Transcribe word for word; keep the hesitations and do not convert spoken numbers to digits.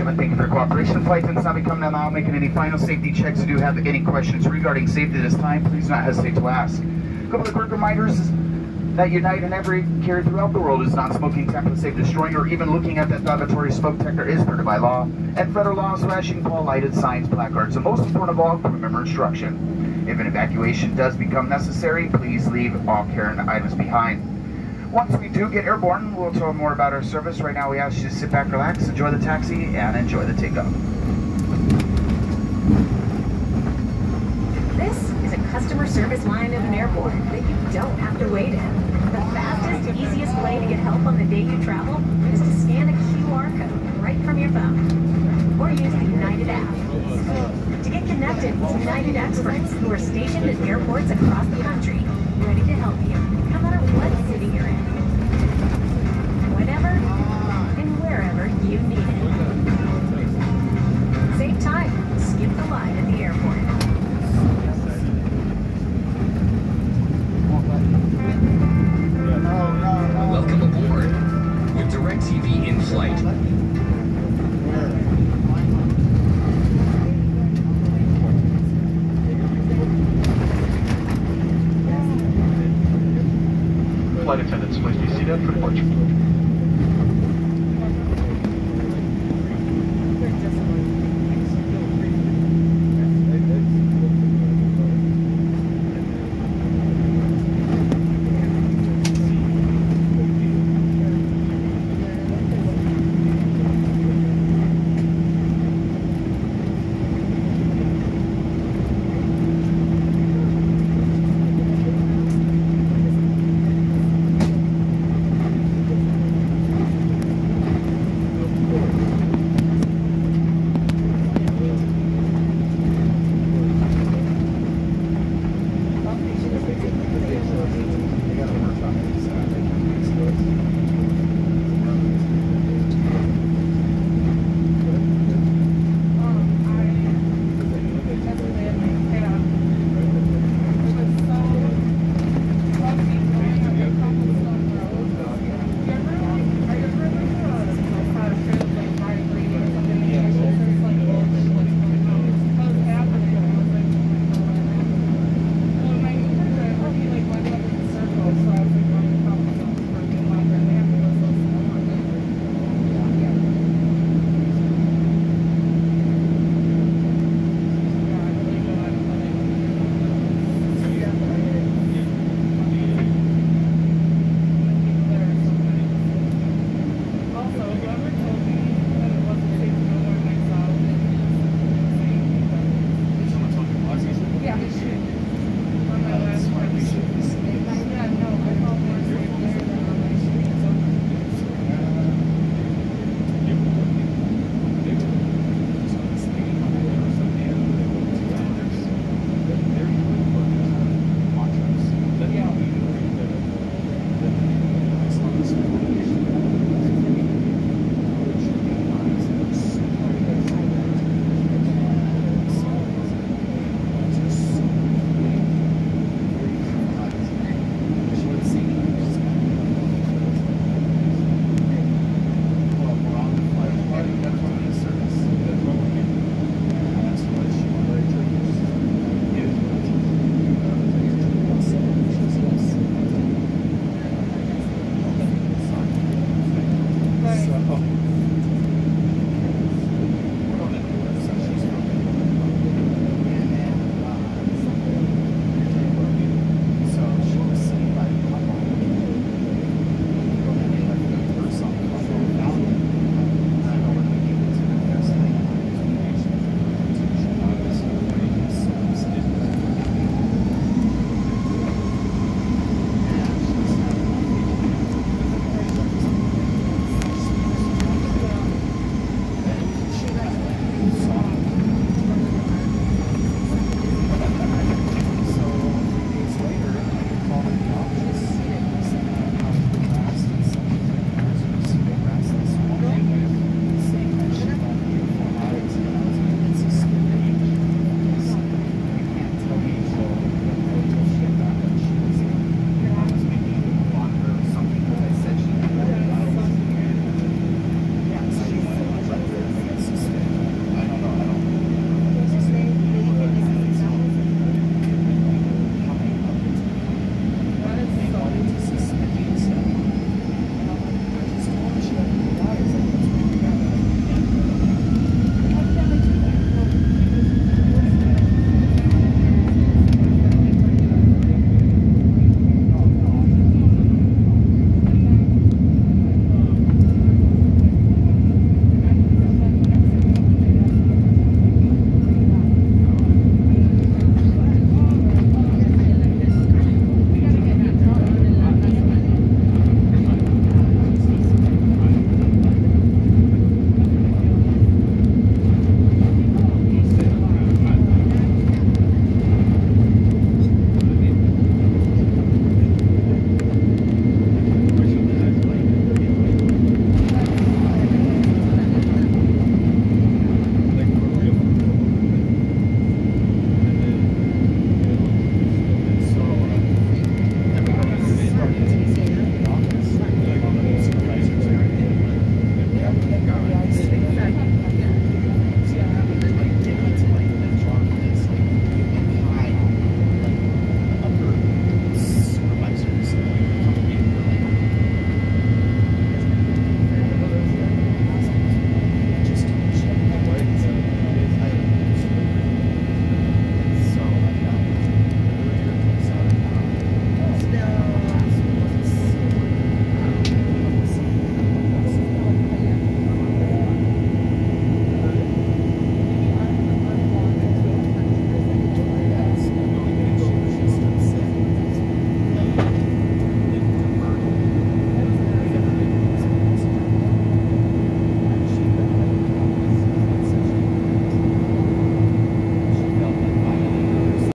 gentlemen, thank you for your cooperation. Flight attendants now become now making any final safety checks. If you do have any questions regarding safety at this time, please do not hesitate to ask. A couple of quick reminders that United and every carrier throughout the world is non-smoking, tampering, safe, destroying, or even looking at that laboratory smoke detector is permitted by law, and federal laws flashing Paul lighted signs, placards, and most important of all, remember instruction. If an evacuation does become necessary, please leave all carrying items behind. Once we do get airborne, we'll tell more about our service. Right now we ask you to sit back, relax, enjoy the taxi, and enjoy the takeoff. This is a customer service line of an airport that you don't have to wait in. The fastest, easiest way to get help on the day you travel is to scan a Q R code right from your phone, or use the United app. To get connected with United experts who are stationed at airports across the country, ready to help you, no matter what city you're in, whenever and wherever you need it. Save time. Skip the line at the airport. Welcome aboard with DirecTV in flight. Flight attendants, please be seated for departure.